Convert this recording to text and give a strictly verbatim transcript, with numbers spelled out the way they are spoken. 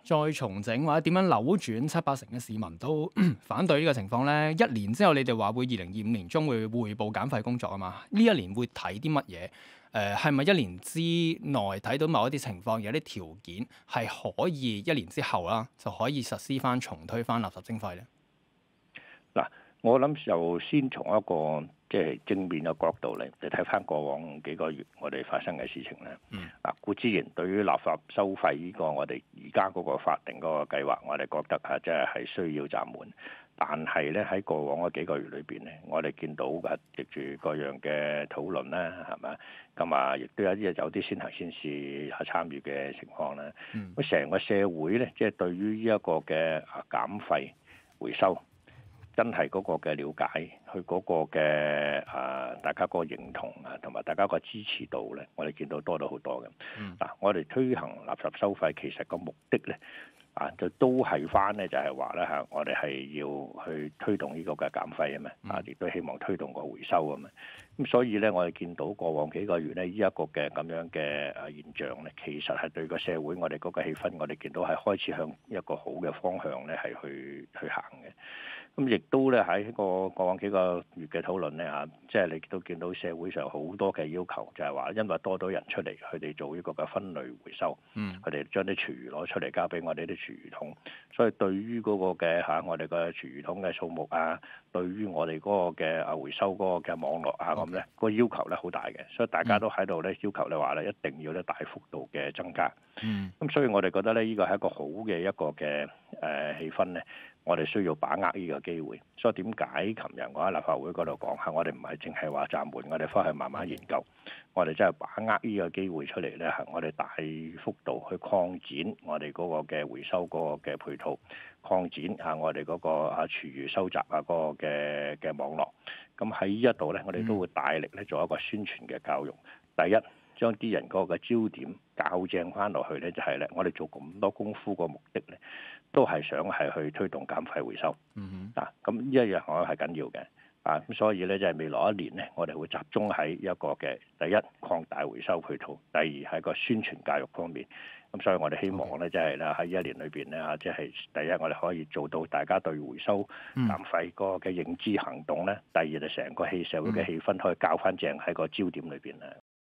再重整或者點樣扭轉七八成嘅市民都反對呢個情況呢？一年之後你哋話會二零二五年中會匯報減廢工作啊嘛？呢一年會睇啲乜嘢？誒係咪一年之內睇到某一啲情況有啲條件係可以一年之後啦就可以實施翻重推翻垃圾徵費呢？ 嗱，我諗就先從一個即係正面嘅角度嚟，你睇翻過往幾個月我哋發生嘅事情咧。嗯。嗱，固之然對於垃圾收費呢個我哋而家嗰個法定嗰個計劃，我哋覺得啊，即係係需要暫緩。但係咧喺過往嗰幾個月裏邊咧，我哋見到嘅藉住各樣嘅討論啦，係咪？咁啊，亦都有啲有啲先行先試係參與嘅情況啦。咁成、嗯、個社會咧，即係對於呢一個嘅啊減廢回收。真係嗰個嘅了解，佢嗰個嘅啊，大家個認同啊，同埋大家個支持度咧，我哋見到多咗好多嘅。嗱、嗯啊，我哋推行垃圾收費，其實個目的咧啊，就都係翻咧，就係話咧嚇，我哋係要去推動呢個嘅減廢啊嘛，啊，亦都希望推動個回收啊嘛。咁所以咧，我哋見到過往幾個月咧，呢一個嘅咁樣嘅啊現象咧，其實係對個社會我哋嗰個氣氛，我哋見到係開始向一個好嘅方向咧，係去去行嘅。咁亦都咧喺個過往幾個月嘅討論咧嚇，即係你都見到社會上好多嘅要求，就係話因為多咗人出嚟，佢哋做呢個嘅分類回收，佢哋將啲廚餘攞出嚟交俾我哋啲廚餘桶，所以對於嗰個嘅嚇我哋嘅廚餘桶嘅數目啊，對於我哋嗰個嘅啊回收嗰個嘅網絡啊咁咧，個要求咧好大嘅，所以大家都喺度咧要求咧話咧一定要咧大幅度嘅增加。嗯，咁所以我哋覺得咧呢個係一個好嘅一個嘅誒氣氛咧。我哋需要把握呢個機會，所以點解琴日我喺立法會嗰度講下，我哋唔係淨係話暫緩，我哋翻去慢慢研究，我哋真係把握呢個機會出嚟咧，係我哋大幅度去擴展我哋嗰個嘅回收嗰個嘅配套，擴展下我哋嗰個啊廚餘收集啊嗰個嘅嘅網絡。咁喺呢一度咧，我哋都會大力咧做一個宣傳嘅教育。第一，將啲人嗰個焦點校正翻落去咧，就係咧，我哋做咁多功夫個目的咧，都係想係去推動減廢回收。嗯哼。啊，咁呢一樣我係緊要嘅。啊，咁所以咧，即係未來一年咧，我哋會集中喺一個嘅第一擴大回收配套，第二係個宣傳教育方面。咁所以我哋希望咧，即係咧喺一年裏邊咧嚇，即係第一我哋可以做到大家對回收減廢嗰個嘅認知行動咧，第二就成個氣社會嘅氣氛可以校翻正喺個焦點裏邊咧。